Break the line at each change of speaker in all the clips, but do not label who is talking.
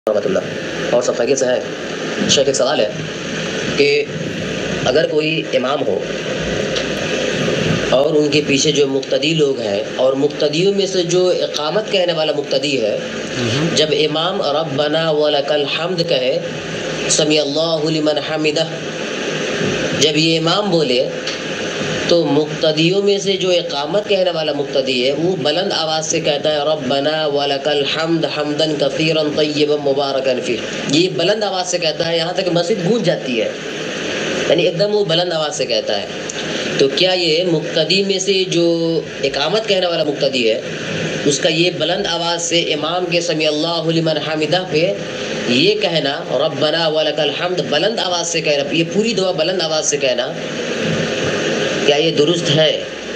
رحمۃ اللہ اور سب خیریت سے ہیں۔ شیخ ایک سوال ہے کہ اگر کوئی امام ہو اور ان کے پیچھے جو مقتدی لوگ ہیں اور مقتدیوں میں سے جو اقامت کہنے والا مقتدی ہے، جب امام ربنا ولک الحمد کہے سمی اللہ لمن حمدہ، جب یہ امام بولے تو مقتدیوں میں سے جو اقامت کہنے والا مقتدی ہے وہ بلند آواز سے کہتا ہے ربنا ولک الحمد حمدا کثیرا طیبا مبارکا فیہ، یہ بلند آواز سے کہتا ہے، یہاں تک مسجد گونج جاتی ہے، یعنی ایک دم وہ بلند آواز سے کہتا ہے۔ تو کیا یہ مقتدی میں سے جو اقامت کہنے والا مقتدی ہے اس کا یہ بلند آواز سے امام کے سمی اللہ لمن حمدہ پہ یہ کہنا ربنا ولک الحمد بلند آواز سے کہنا، یہ پوری دعا بلند آواز سے کہنا، کیا یہ درست ہے؟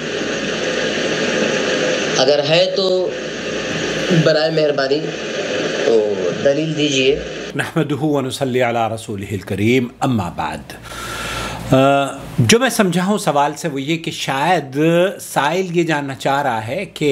اگر ہے تو برائے مہربانی تو دلیل دیجئے۔
نحمدہ ونصلی علی رسولہ الکریم، اما بعد۔ جو میں سمجھا ہوں سوال سے وہ یہ کہ شاید سائل یہ جاننا چاہ رہا ہے کہ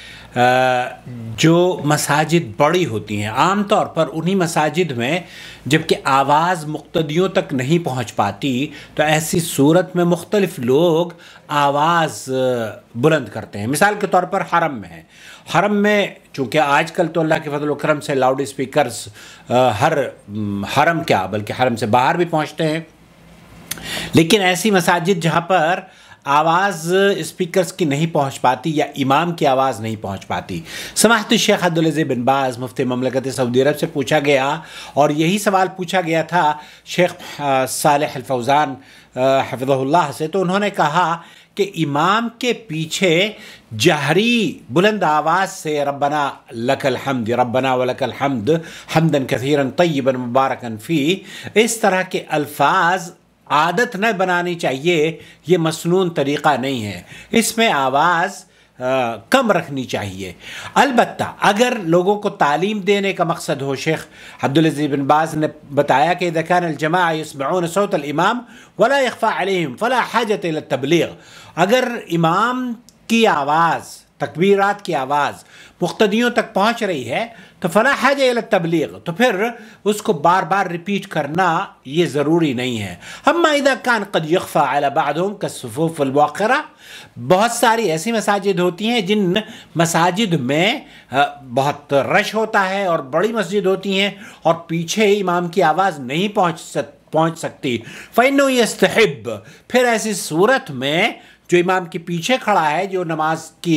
جو مساجد بڑی ہوتی ہیں عام طور پر انہی مساجد میں جب کہ آواز مقتدیوں تک نہیں پہنچ پاتی تو ایسی صورت میں مختلف لوگ آواز بلند کرتے ہیں۔ مثال کے طور پر حرم میں ہے، حرم میں چونکہ آج کل تو اللہ کے فضل و کرم سے لاؤڈ اسپیکرز ہر حرم کیا بلکہ حرم سے باہر بھی پہنچتے ہیں، لیکن ایسی مساجد جہاں پر آواز اسپیکرز کی نہیں پہنچ پاتی یا امام کی آواز نہیں پہنچ پاتی، سماحت الشیخ عبدالعزیز بن باز مفتی مملکت سعودی عرب سے پوچھا گیا اور یہی سوال پوچھا گیا تھا شیخ صالح الفوزان حفظہ اللہ سے، تو انہوں نے کہا کہ امام کے پیچھے جہری بلند آواز سے ربنا لک الحمد ربنا ولک الحمد حمدا کثیرا طیبا مبارکا فیہ، اس طرح کے الفاظ عادت نہ بنانی چاہیے، یہ مسنون طریقہ نہیں ہے، اس میں آواز کم رکھنی چاہیے۔ البتہ اگر لوگوں کو تعلیم دینے کا مقصد ہو، شیخ عبدالعزیز بن باز نے بتایا کہ اذا كان الجماعة يسمعون صوت الامام ولا يخفى عليهم فلا حاجة الى التبلیغ، اگر امام کی آواز تکبیرات کی آواز مقتدیوں تک پہنچ رہی ہے تو فلا حاجہ الی التبلیغ، تو پھر اس کو بار بار ریپیٹ کرنا یہ ضروری نہیں ہے۔ اما اذا كان قد يخفى على بعضهم كالصفوف المؤخرة، بہت ساری ایسی مساجد ہوتی ہیں جن مساجد میں بہت رش ہوتا ہے اور بڑی مسجد ہوتی ہیں اور پیچھے امام کی آواز نہیں پہنچ سکتی، فإنه يستحب، پھر ایسی صورت میں جو امام کے پیچھے کھڑا ہے، جو نماز کی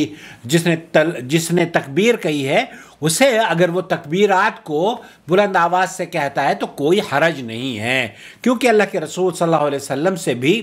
جس نے تکبیر کہی ہے، اسے اگر وہ تکبیرات کو بلند آواز سے کہتا ہے تو کوئی حرج نہیں ہے، کیونکہ اللہ کے رسول صلی اللہ علیہ وسلم سے بھی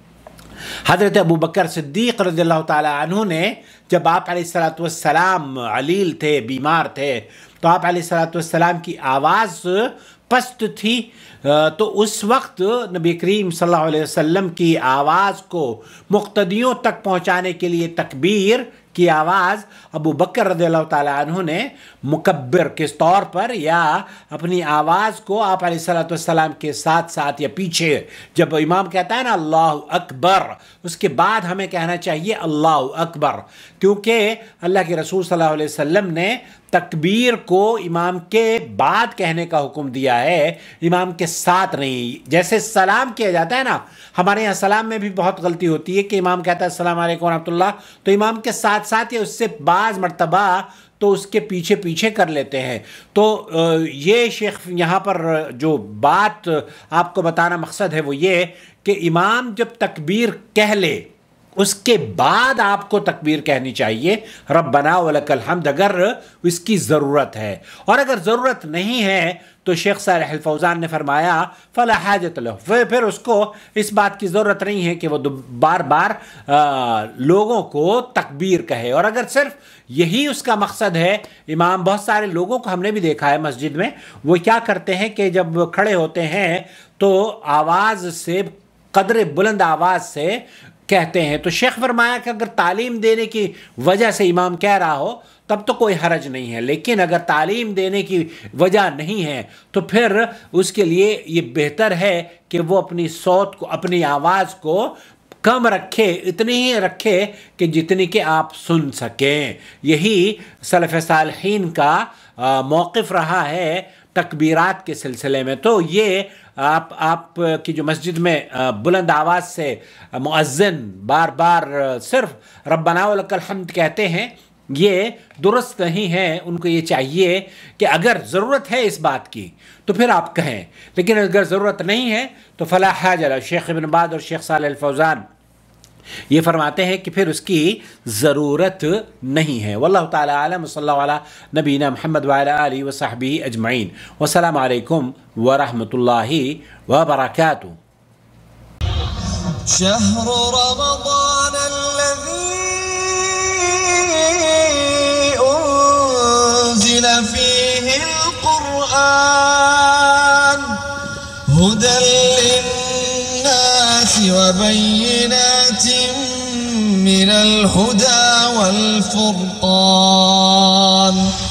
حضرت ابو بکر صدیق رضی اللہ تعالی عنہ نے جب آپ علیہ السلام علیل تھے، بیمار تھے، تو آپ علیہ السلام کی آواز پست تھی، تو اس وقت نبی کریم صلی اللہ علیہ وسلم کی آواز کو مقتدیوں تک پہنچانے کے لیے تکبیر کی آواز ابو بکر رضی اللہ تعالی عنہ نے مکبر کے طور پر یا اپنی آواز کو آپ علیہ السلام کے ساتھ ساتھ یا پیچھے جب امام کہتا ہے نا اللہ اکبر، اس کے بعد ہمیں کہنا چاہیے اللہ اکبر، کیونکہ اللہ کے رسول صلی اللہ علیہ وسلم نے تکبیر کو امام کے بعد کہنے کا حکم دیا ہے، امام کے ساتھ نہیں۔ جیسے سلام کیا جاتا ہے نا، ہمارے یہاں سلام میں بھی بہت غلطی ہوتی ہے کہ امام کہتا ہے السلام علیکم ورحمۃ اللہ، تو امام کے ساتھ ساتھ یا اس سے بعض مرتبہ تو اس کے پیچھے پیچھے کر لیتے ہیں۔ تو یہ شیخ یہاں پر جو بات آپ کو بتانا مقصد ہے وہ یہ کہ امام جب تکبیر کہہ لے اس کے بعد آپ کو تکبیر کہنی چاہیے ربنا ولک الحمد اگر اس کی ضرورت ہے، اور اگر ضرورت نہیں ہے تو شیخ صالح الفوزان نے فرمایا فلا حاجت لہ، پھر اس کو اس بات کی ضرورت نہیں ہے کہ وہ بار بار لوگوں کو تکبیر کہے، اور اگر صرف یہی اس کا مقصد ہے، امام بہت سارے لوگوں کو ہم نے بھی دیکھا ہے مسجد میں، وہ کیا کرتے ہیں کہ جب کھڑے ہوتے ہیں تو آواز سے قدر بلند آواز سے کہتے ہیں، تو شیخ فرمایا کہ اگر تعلیم دینے کی وجہ سے امام کہہ رہا ہو تب تو کوئی حرج نہیں ہے، لیکن اگر تعلیم دینے کی وجہ نہیں ہے تو پھر اس کے لیے یہ بہتر ہے کہ وہ اپنی صوت کو، اپنی آواز کو کم رکھے، اتنی ہی رکھے کہ جتنی کہ آپ سن سکیں۔ یہی سلف صالحین کا موقف رہا ہے تکبیرات کے سلسلے میں. تو یہ آپ کی جو مسجد میں بلند آواز سے مؤذن بار بار صرف ربنا ولک الحمد کہتے ہیں، یہ درست نہیں ہے. ان کو یہ چاہیے کہ اگر ضرورت ہے اس بات کی تو پھر آپ کہیں، لیکن اگر ضرورت نہیں ہے تو فلا حاجہ لہ. شیخ ابن باز اور شیخ صالح الفوزان یہ فرماتے ہیں کہ پھر اس کی ضرورت نہیں ہے. واللہ تعالی عالم. صلی اللہ علی نبینا محمد وعلی آلہ وصحبہ اجمعین. والسلام علیکم ورحمۃ اللہ وبرکاتہ.
شهر رمضان الذي أنزل فيه القرآن هدى للناس وبينات من الهدى والفرقان